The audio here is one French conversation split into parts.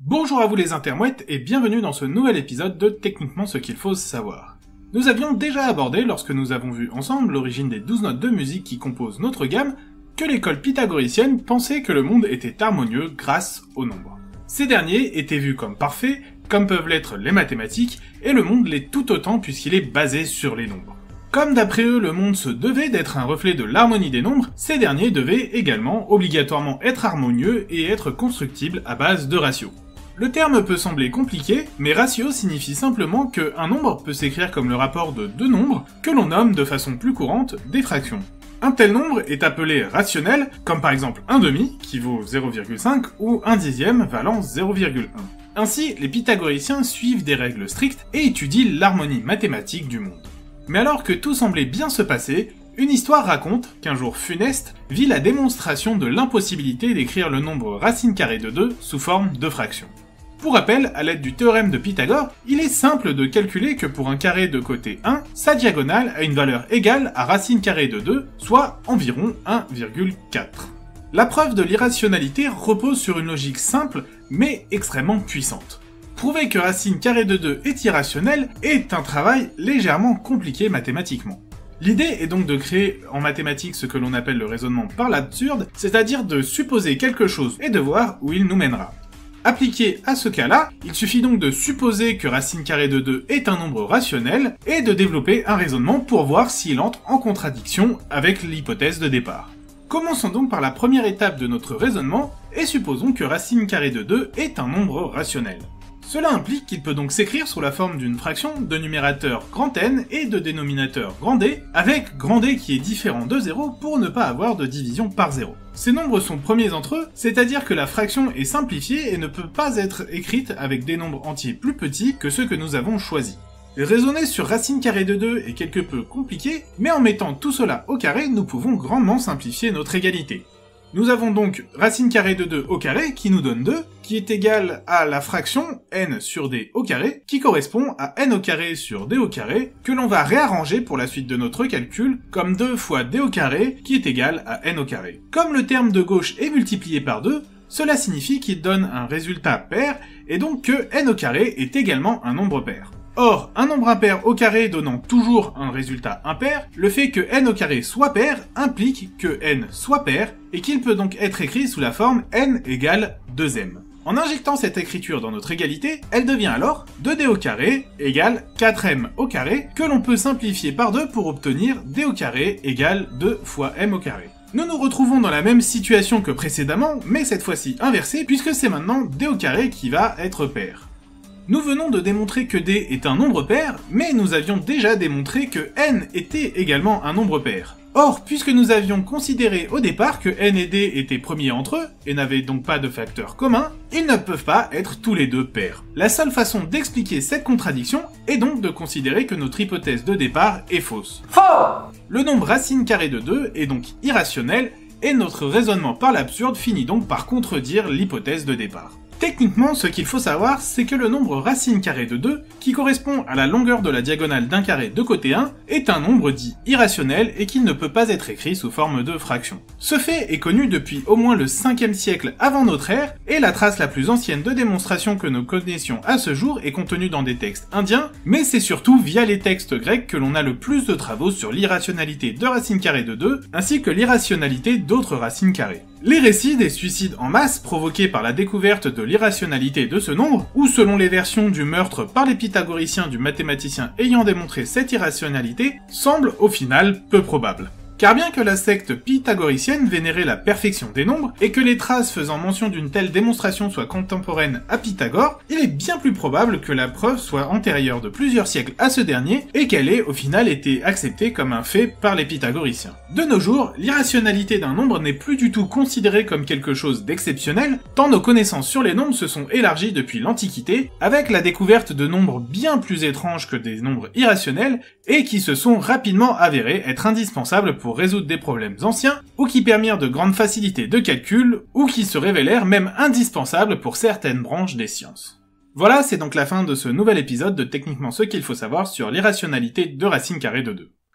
Bonjour à vous les intermouettes et bienvenue dans ce nouvel épisode de Techniquement ce qu'il faut savoir. Nous avions déjà abordé, lorsque nous avons vu ensemble l'origine des 12 notes de musique qui composent notre gamme, que l'école pythagoricienne pensait que le monde était harmonieux grâce aux nombres. Ces derniers étaient vus comme parfaits, comme peuvent l'être les mathématiques, et le monde l'est tout autant puisqu'il est basé sur les nombres. Comme d'après eux le monde se devait d'être un reflet de l'harmonie des nombres, ces derniers devaient également obligatoirement être harmonieux et être constructibles à base de ratios. Le terme peut sembler compliqué, mais ratio signifie simplement qu'un nombre peut s'écrire comme le rapport de deux nombres, que l'on nomme de façon plus courante des fractions. Un tel nombre est appelé rationnel, comme par exemple un demi, qui vaut 0,5, ou un dixième valant 0,1. Ainsi, les pythagoriciens suivent des règles strictes et étudient l'harmonie mathématique du monde. Mais alors que tout semblait bien se passer, une histoire raconte qu'un jour funeste vit la démonstration de l'impossibilité d'écrire le nombre racine carrée de 2 sous forme de fraction. Pour rappel, à l'aide du théorème de Pythagore, il est simple de calculer que pour un carré de côté 1, sa diagonale a une valeur égale à racine carrée de 2, soit environ 1,4. La preuve de l'irrationalité repose sur une logique simple, mais extrêmement puissante. Prouver que racine carrée de 2 est irrationnelle est un travail légèrement compliqué mathématiquement. L'idée est donc de créer en mathématiques ce que l'on appelle le raisonnement par l'absurde, c'est-à-dire de supposer quelque chose et de voir où il nous mènera. Appliqué à ce cas-là, il suffit donc de supposer que racine carrée de 2 est un nombre rationnel et de développer un raisonnement pour voir s'il entre en contradiction avec l'hypothèse de départ. Commençons donc par la première étape de notre raisonnement et supposons que racine carrée de 2 est un nombre rationnel. Cela implique qu'il peut donc s'écrire sous la forme d'une fraction de numérateur grand N et de dénominateur grand D, avec grand D qui est différent de 0 pour ne pas avoir de division par 0. Ces nombres sont premiers entre eux, c'est-à-dire que la fraction est simplifiée et ne peut pas être écrite avec des nombres entiers plus petits que ceux que nous avons choisis. Raisonner sur racine carrée de 2 est quelque peu compliqué, mais en mettant tout cela au carré, nous pouvons grandement simplifier notre égalité. Nous avons donc racine carrée de 2 au carré qui nous donne 2, qui est égal à la fraction n sur d au carré, qui correspond à n au carré sur d au carré, que l'on va réarranger pour la suite de notre calcul comme 2 fois d au carré qui est égal à n au carré. Comme le terme de gauche est multiplié par 2, cela signifie qu'il donne un résultat pair, et donc que n au carré est également un nombre pair. Or, un nombre impair au carré donnant toujours un résultat impair, le fait que n au carré soit pair implique que n soit pair, et qu'il peut donc être écrit sous la forme n égale 2m. En injectant cette écriture dans notre égalité, elle devient alors 2d au carré égale 4m au carré, que l'on peut simplifier par 2 pour obtenir d au carré égale 2 fois m au carré. Nous nous retrouvons dans la même situation que précédemment, mais cette fois-ci inversée, puisque c'est maintenant d au carré qui va être pair. Nous venons de démontrer que d est un nombre pair, mais nous avions déjà démontré que n était également un nombre pair. Or, puisque nous avions considéré au départ que n et d étaient premiers entre eux, et n'avaient donc pas de facteur commun, ils ne peuvent pas être tous les deux pairs. La seule façon d'expliquer cette contradiction est donc de considérer que notre hypothèse de départ est fausse. Faux! Le nombre racine carrée de 2 est donc irrationnel, et notre raisonnement par l'absurde finit donc par contredire l'hypothèse de départ. Techniquement, ce qu'il faut savoir, c'est que le nombre racine carrée de 2, qui correspond à la longueur de la diagonale d'un carré de côté 1, est un nombre dit irrationnel et qu'il ne peut pas être écrit sous forme de fraction. Ce fait est connu depuis au moins le 5e siècle avant notre ère, et la trace la plus ancienne de démonstration que nous connaissions à ce jour est contenue dans des textes indiens, mais c'est surtout via les textes grecs que l'on a le plus de travaux sur l'irrationalité de racine carrée de 2, ainsi que l'irrationalité d'autres racines carrées. Les récits des suicides en masse provoqués par la découverte de l'irrationalité de ce nombre, ou selon les versions du meurtre par les pythagoriciens du mathématicien ayant démontré cette irrationalité, semblent au final peu probables. Car bien que la secte pythagoricienne vénérait la perfection des nombres, et que les traces faisant mention d'une telle démonstration soient contemporaines à Pythagore, il est bien plus probable que la preuve soit antérieure de plusieurs siècles à ce dernier, et qu'elle ait au final été acceptée comme un fait par les pythagoriciens. De nos jours, l'irrationalité d'un nombre n'est plus du tout considérée comme quelque chose d'exceptionnel, tant nos connaissances sur les nombres se sont élargies depuis l'Antiquité, avec la découverte de nombres bien plus étranges que des nombres irrationnels, et qui se sont rapidement avérés être indispensables pour résoudre des problèmes anciens, ou qui permirent de grandes facilités de calcul, ou qui se révélèrent même indispensables pour certaines branches des sciences. Voilà, c'est donc la fin de ce nouvel épisode de Techniquement ce qu'il faut savoir sur l'irrationalité de racine carrée de 2.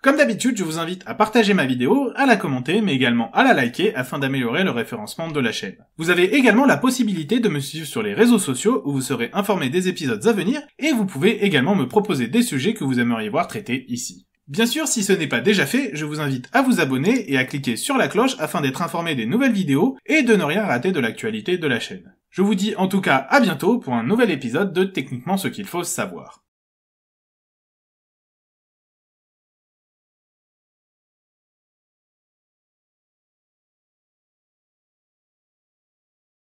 Comme d'habitude, je vous invite à partager ma vidéo, à la commenter, mais également à la liker afin d'améliorer le référencement de la chaîne. Vous avez également la possibilité de me suivre sur les réseaux sociaux où vous serez informé des épisodes à venir et vous pouvez également me proposer des sujets que vous aimeriez voir traités ici. Bien sûr, si ce n'est pas déjà fait, je vous invite à vous abonner et à cliquer sur la cloche afin d'être informé des nouvelles vidéos et de ne rien rater de l'actualité de la chaîne. Je vous dis en tout cas à bientôt pour un nouvel épisode de Techniquement ce qu'il faut savoir.